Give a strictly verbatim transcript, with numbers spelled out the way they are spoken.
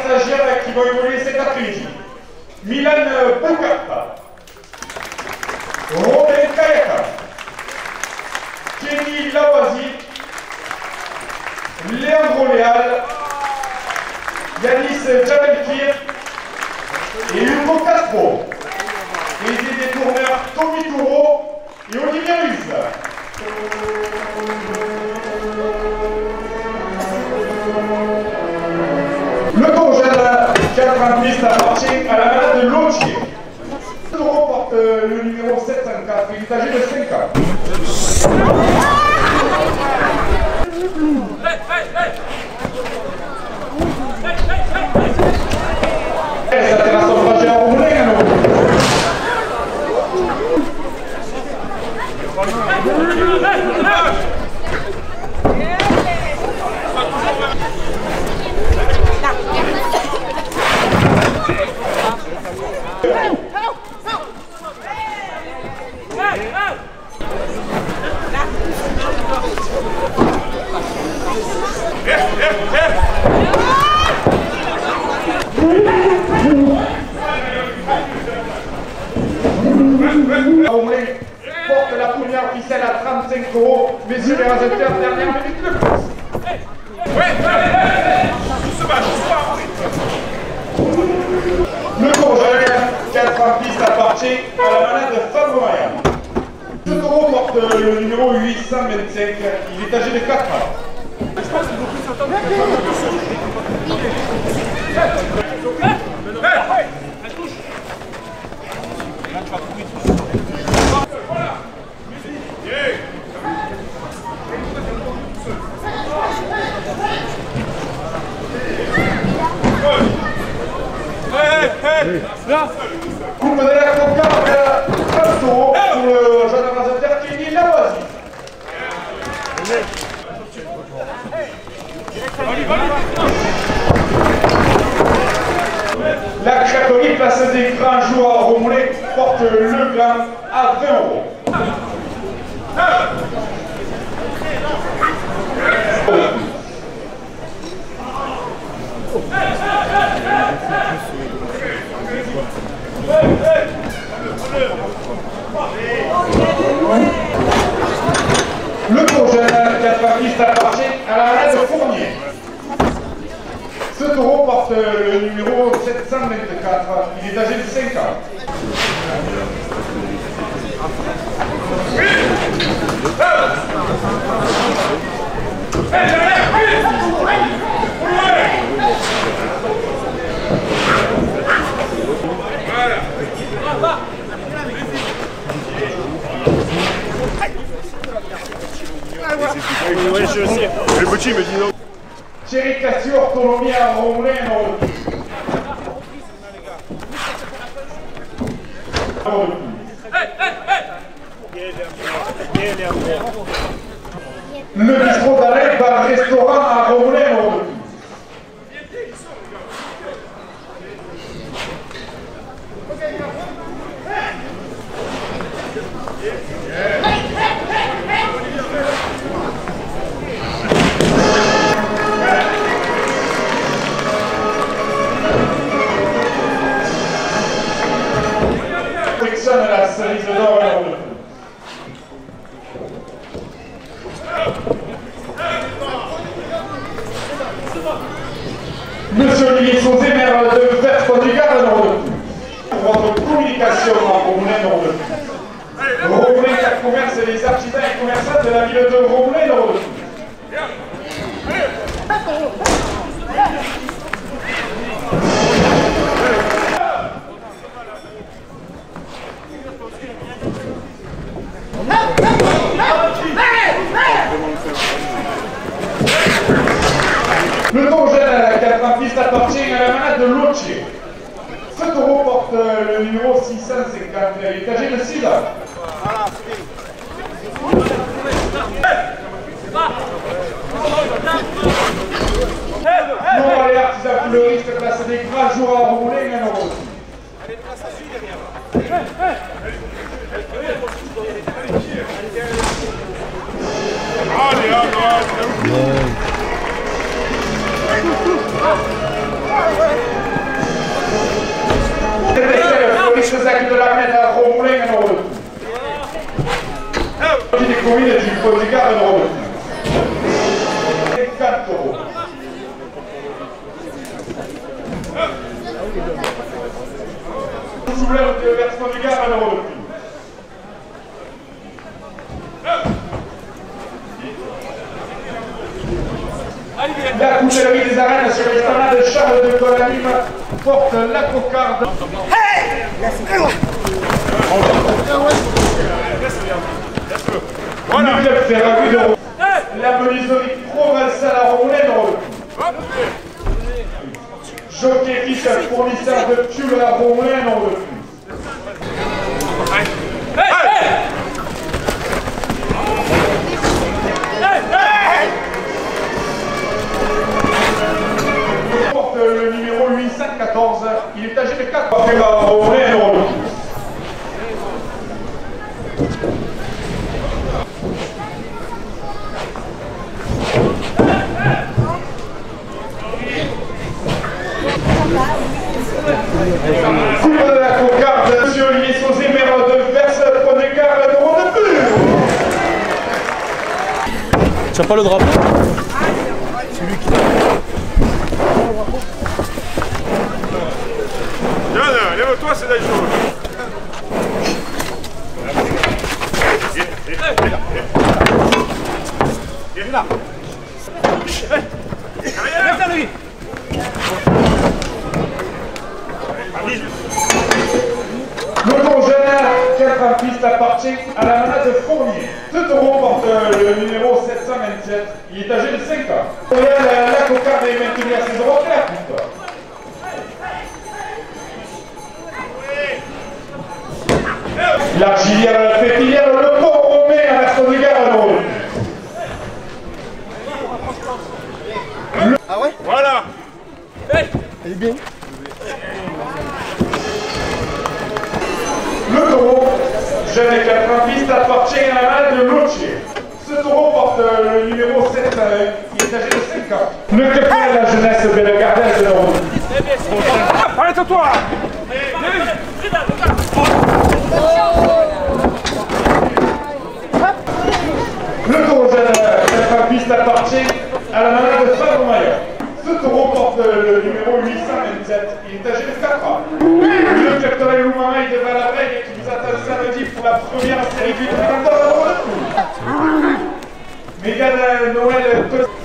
stagiaires qui vont évoluer cet après-midi. Milan Bocata, Robin Kayaka, Kenny Lawasi, Leandro Leal, Yanis Jamelkir et Hugo Castro. Et des tourneurs Tommy Touro et Olivier Ruiz. Le congèle quatre-vingt-dix appartient à la malade de Lotier. Le taureau porte le numéro sept cent quatre, il est âgé de cinq ans. Porte la première officielle à trente-cinq euros. Messieurs les résultats, dernière minute de course. Le congèle quatre-vingt-dix appartient à la malade de Fabromaya. Ce taureau porte le numéro huit cent vingt-cinq. Il est âgé de quatre ans. Coupe de la concarde, un taureau pour le jeune ambassadeur Kenny Lawasi. La crêperie Place des Grands Jours à Romoulet porte le grain à vingt euros. Le congèle quatre-vingt-dix appartient à la malade de Fournier. Ce taureau porte le numéro sept cent vingt-quatre. Il est âgé de cinq ans. Ouais, je sais. Le petit me dit non. Thierry Cassio, autonomie à Romoulet, non. Le bistrot d'Alain va restaurant à Romoulet, non. La cerise d'or et de Monsieur Olivier Sauzé, maire de Verton du Gard, pour votre communication en Romoulet, nord de Romoulet, quatre commerces et les artisans et commerçants de la ville de Romoulet, nord de Le congèle quatre-vingt-dix appartient à la malade de Lotier. Ce taureau porte le numéro six cent cinquante. Il est âgé de six ans. Non, allez, artisan fleuriste, place des Grands Jours à Romoulet, un euro. Allez, place à suivre derrière. Allez, allez, allez. de la mettre à Romoulin en ordre. Il est commis du Podigar en ordre. cinquante euros. Vous voulez le versement du gare en ordre. La coutellerie des arènes sur l'esplanade de Charles de Gaulle porte la cocarde. Hey! Voilà. Le club Ferragu de la menuiserie provençale à Romoulin. Jockey Fils, fournisseur de tulle à Romoulin. Porte le numéro huit cent quatorze, il est âgé de quatre ans. Coupe de la cocarde, monsieur Olivier Sauzé, maire de Verse, prenez garde de ronde de plus. Tu n'as pas le drapeau? C'est lui qui l'a. John, lève-toi, c'est d'ailleurs. Viens là. Reste à lui. Le congénère, quatre pistes appartient à la manade de Fournier. Ce taureau porte le numéro sept cent vingt-sept. Il est âgé de cinq ans. La, la, la cocarde est maintenue à ses euros quatre. L'argilière, la pétilière, le port romain à la son égard à l'eau. Ah ouais? Voilà. Elle est bien. Le taureau, jeune et quatre pistes, appartient à la manade de Lotier. Ce taureau porte le numéro sept cent un. Il est âgé de cinq ans. Le capitaine de la jeunesse Bellegarde de l'Euro. Arrête-toi! Le taureau jeune quatre pistes appartient à la manade de Fabre-Maillot. Ce taureau porte le numéro huit cent vingt-sept. Il est âgé de quatre ans. Le capitaine Loumamaï de Valaveille qui vous attend samedi pour la première série du Prédateur. Mégane Noël.